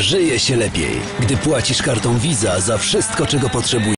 żyje się lepiej, gdy płacisz kartą Visa za wszystko, czego potrzebujesz.